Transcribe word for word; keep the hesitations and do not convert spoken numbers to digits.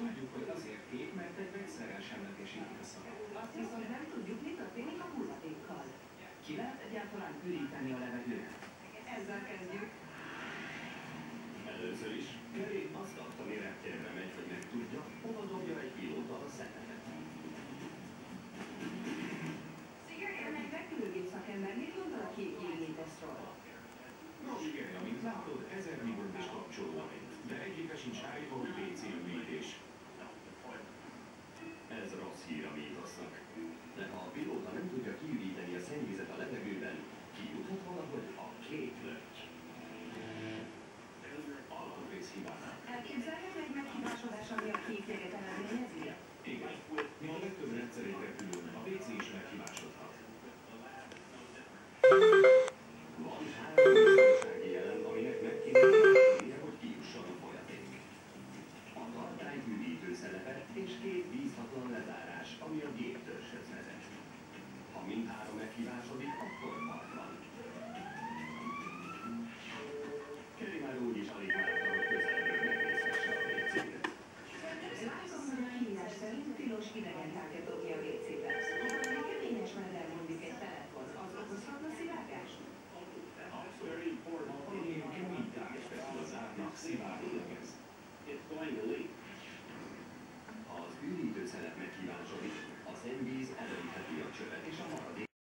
Tudjuk, hogy azért kék, mert egy vegyszerrel semlegesítik a szagot. Azt viszont nem tudjuk, mi történik a hulladékkal. Ki lehet egyáltalán üríteni a levegőt? Ezzel kezdjük. Először is Kerry azt adta, mi reptérre megy, hogy megtudja, hova dobja egy pilóta a szemetet.